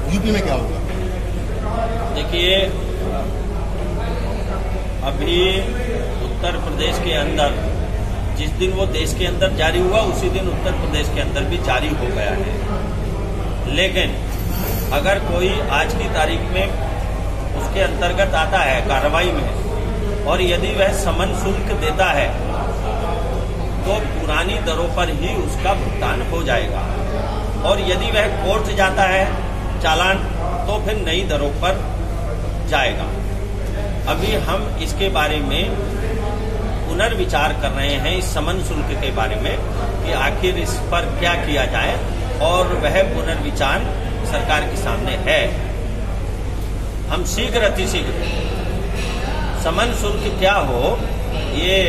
UP में क्या होगा? देखिए, अभी उत्तर प्रदेश के अंदर जिस दिन वो देश के अंदर जारी हुआ उसी दिन उत्तर प्रदेश के अंदर भी जारी हो गया है। लेकिन अगर कोई आज की तारीख में उसके अंतर्गत आता है कार्रवाई में, और यदि वह समन शुल्क देता है तो पुरानी दरों पर ही उसका भुगतान हो जाएगा, और यदि वह कोर्ट जाता है चालान तो फिर नई दरों पर जाएगा। अभी हम इसके बारे में पुनर्विचार कर रहे हैं, इस समन शुल्क के बारे में, कि आखिर इस पर क्या किया जाए, और वह पुनर्विचार सरकार के सामने है। हम शीघ्र अतिशीघ्र समन शुल्क क्या हो, ये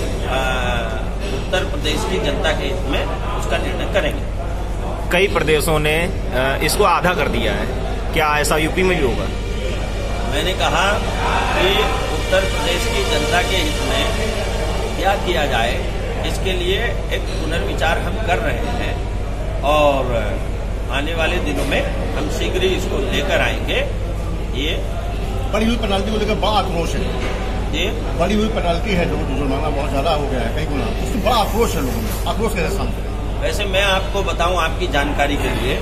उत्तर प्रदेश की जनता के हित में उसका निर्णय करेंगे। कई प्रदेशों ने इसको आधा कर दिया है, क्या ऐसा यूपी में भी होगा? मैंने कहा कि उत्तर प्रदेश की जनता के हित में क्या किया जाए, इसके लिए एक पुनर्विचार हम कर रहे हैं, और आने वाले दिनों में हम शीघ्र ही इसको लेकर आएंगे। ये बढ़ी हुई पेनाल्टी को लेकर बड़ा आक्रोश है। ये बढ़ी हुई पेनाल्टी है, जो जुर्माना बहुत ज्यादा हो गया है कई गुना, उससे बड़ा आक्रोश है लोगों में। आक्रोश कैसे सामने? वैसे मैं आपको बताऊं आपकी जानकारी के लिए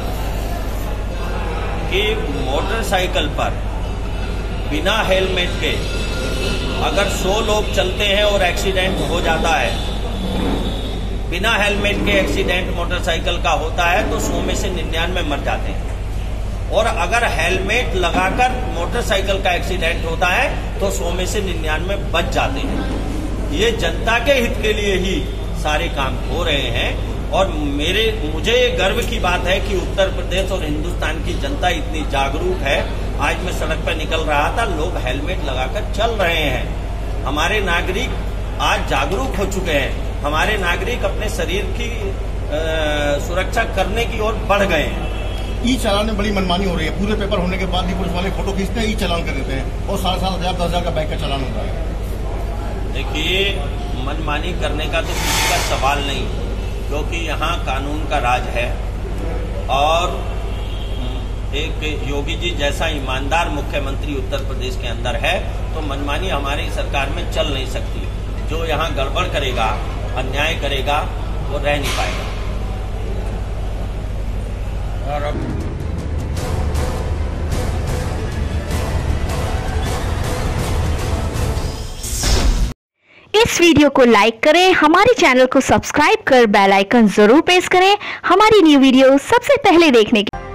कि मोटरसाइकिल पर बिना हेलमेट के अगर 100 लोग चलते हैं और एक्सीडेंट हो जाता है, बिना हेलमेट के एक्सीडेंट मोटरसाइकिल का होता है तो 100 में से 99 मर जाते हैं, और अगर हेलमेट लगाकर मोटरसाइकिल का एक्सीडेंट होता है तो 100 में से 99 बच जाते हैं। ये जनता के हित के लिए ही सारे काम हो रहे हैं, और मुझे ये गर्व की बात है कि उत्तर प्रदेश और हिंदुस्तान की जनता इतनी जागरूक है। आज मैं सड़क पर निकल रहा था, लोग हेलमेट लगाकर चल रहे हैं। हमारे नागरिक आज जागरूक हो चुके हैं, हमारे नागरिक अपने शरीर की सुरक्षा करने की ओर बढ़ गए हैं। ई चालान में बड़ी मनमानी हो रही है। पूरे पेपर होने के बाद भी पुलिस वाले फोटो खींचते हैं, ई चालान कर देते हैं, और 7,500 10,000 का बाइक का चालान होता है। देखिए, मनमानी करने का तो किसी का सवाल नहीं, क्योंकि यहाँ कानून का राज है, और एक योगी जी जैसा ईमानदार मुख्यमंत्री उत्तर प्रदेश के अंदर है, तो मनमानी हमारी सरकार में चल नहीं सकती। जो यहाँ गड़बड़ करेगा, अन्याय करेगा, वो रह नहीं पाएगा। और अब इस वीडियो को लाइक करें, हमारे चैनल को सब्सक्राइब कर बेल आइकन जरूर प्रेस करें हमारी न्यू वीडियो सबसे पहले देखने के लिए।